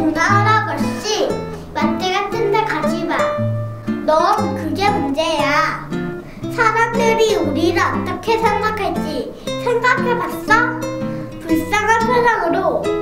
누나 할아버지 마트 같은 데 가지 마. 넌 그게 문제야. 사람들이 우리를 어떻게 생각할지 생각해봤어? 불쌍한 표정으로